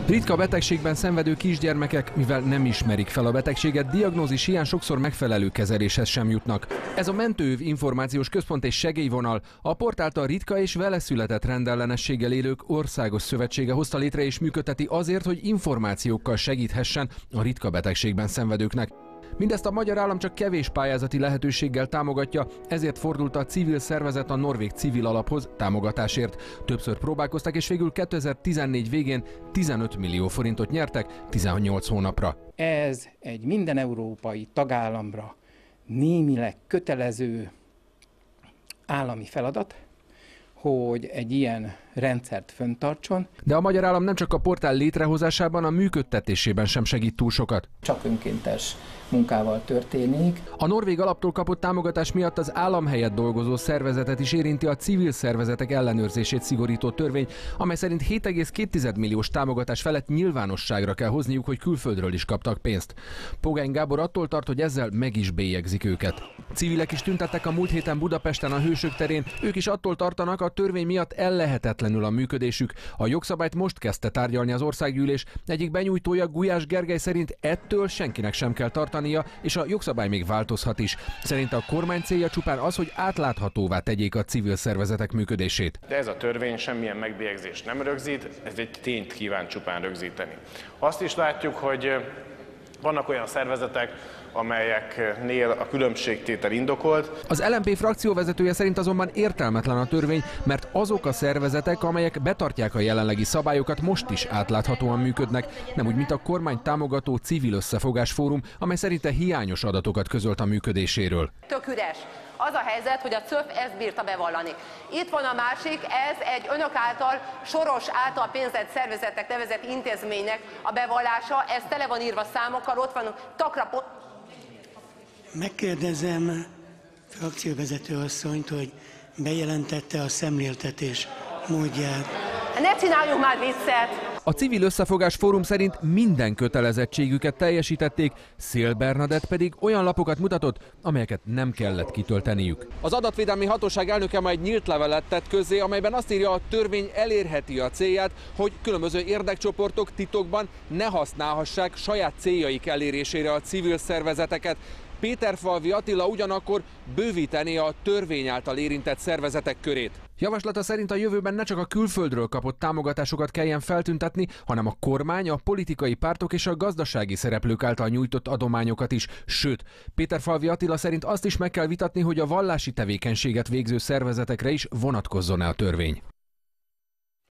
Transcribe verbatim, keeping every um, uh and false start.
Ritka betegségben szenvedő kisgyermekek, mivel nem ismerik fel a betegséget, diagnózis hiány sokszor megfelelő kezeléshez sem jutnak. Ez a Mentőöv információs központ és segélyvonal a Port által ritka és vele született rendellenességgel élők országos szövetsége hozta létre és működteti azért, hogy információkkal segíthessen a ritka betegségben szenvedőknek. Mindezt a magyar állam csak kevés pályázati lehetőséggel támogatja, ezért fordult a civil szervezet a norvég civil alaphoz támogatásért. Többször próbálkoztak, és végül kétezer-tizennégy végén tizenöt millió forintot nyertek tizennyolc hónapra. Ez egy minden európai tagállamra némileg kötelező állami feladat, hogy egy ilyen rendszert fenntartson. De a magyar állam nem csak a portál létrehozásában, a működtetésében sem segít túl sokat. Csak önkéntes munkával történik. A norvég alaptól kapott támogatás miatt az állam helyett dolgozó szervezetet is érinti a civil szervezetek ellenőrzését szigorító törvény, amely szerint hét egész két milliós támogatás felett nyilvánosságra kell hozniuk, hogy külföldről is kaptak pénzt. Pogány Gábor attól tart, hogy ezzel meg is bélyegzik őket. Civilek is tüntettek a múlt héten Budapesten a Hősök terén, ők is attól tartanak, a törvény miatt ellehetetlenül a működésük. A jogszabályt most kezdte tárgyalni az országgyűlés. Egyik benyújtója, Gulyás Gergely szerint ettől senkinek sem kell tartania, és a jogszabály még változhat is. Szerint a kormány célja csupán az, hogy átláthatóvá tegyék a civil szervezetek működését. De ez a törvény semmilyen megbélyegzést nem rögzít, ez egy tényt kíván csupán rögzíteni. Azt is látjuk, hogy vannak olyan szervezetek, amelyeknél a különbségtétel indokolt. Az el em pé frakcióvezetője szerint azonban értelmetlen a törvény, mert azok a szervezetek, amelyek betartják a jelenlegi szabályokat, most is átláthatóan működnek, nem úgy, mint a kormány támogató Civil Összefogás Fórum, amely szerinte hiányos adatokat közölt a működéséről. Tök üres. Az a helyzet, hogy a cé ö ef ezt bírta bevallani. Itt van a másik, ez egy önök által, Soros által pénzelt szervezetnek nevezett intézménynek a bevallása, ez tele van írva számokkal, ott van takra... Megkérdezem frakcióvezető asszonyt, hogy bejelentette a szemléltetés módját. Ne csináljunk már viccet! A Civil Összefogás Fórum szerint minden kötelezettségüket teljesítették, Szél Bernadett pedig olyan lapokat mutatott, amelyeket nem kellett kitölteniük. Az adatvédelmi hatóság elnöke majd nyílt levelet tett közzé, amelyben azt írja, a törvény elérheti a célját, hogy különböző érdekcsoportok titokban ne használhassák saját céljaik elérésére a civil szervezeteket. Péterfalvi Attila ugyanakkor bővítené a törvény által érintett szervezetek körét. Javaslata szerint a jövőben ne csak a külföldről kapott támogatásokat kelljen feltüntetni, hanem a kormány, a politikai pártok és a gazdasági szereplők által nyújtott adományokat is. Sőt, Péterfalvi Attila szerint azt is meg kell vitatni, hogy a vallási tevékenységet végző szervezetekre is vonatkozzon-e a törvény.